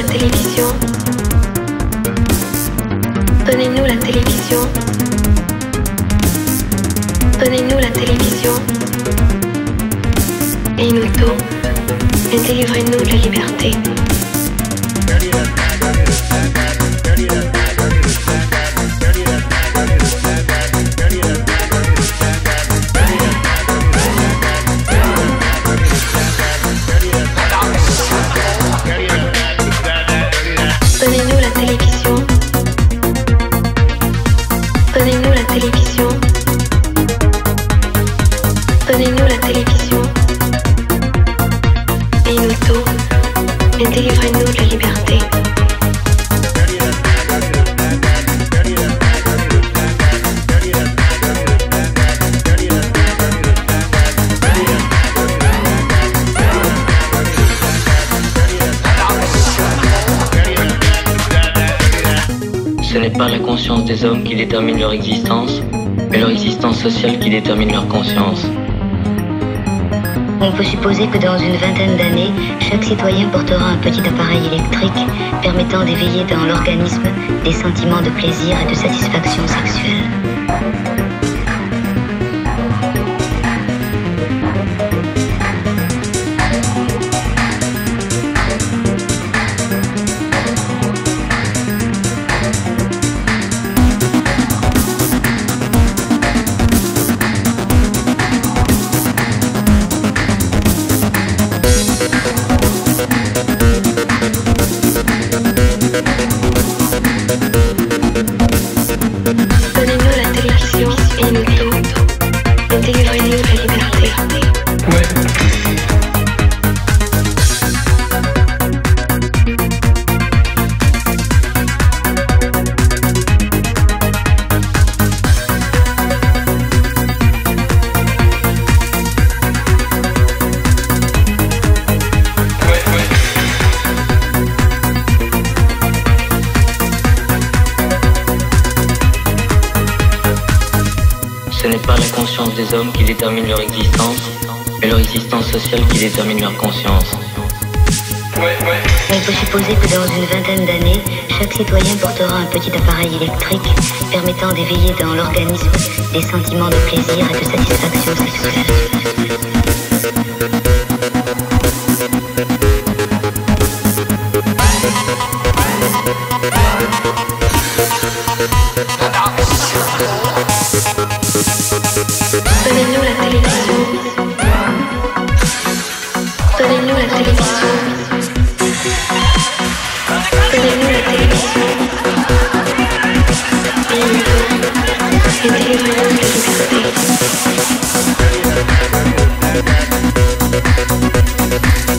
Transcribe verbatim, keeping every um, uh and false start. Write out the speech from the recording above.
la télévision. Donnez-nous la télévision. Donnez-nous la télévision. Et nous tous, et délivrez-nous de la liberté. Donnez-nous la télévision. Donnez-nous la télévision. Donnez-nous la télévision. Et nous tous, et délivrez-nous de la liberté. Ce n'est pas la conscience des hommes qui détermine leur existence, mais leur existence sociale qui détermine leur conscience. On peut supposer que dans une vingtaine d'années, chaque citoyen portera un petit appareil électrique permettant d'éveiller dans l'organisme des sentiments de plaisir et de satisfaction sexuelle. Donnez-nous la télévision et nous tous, et délivrez-nous de la liberté. Ouais. Ce n'est pas la conscience des hommes qui détermine leur existence, mais leur existence sociale qui détermine leur conscience. On peut supposer que dans une vingtaine d'années, chaque citoyen portera un petit appareil électrique permettant d'éveiller dans l'organisme des sentiments de plaisir et de satisfaction sexuelle. Donnez-nous la télévision. Donnez-nous la télévision. Donnez-nous la télévision. Et nous tous, et délivrez-nous de la liberté.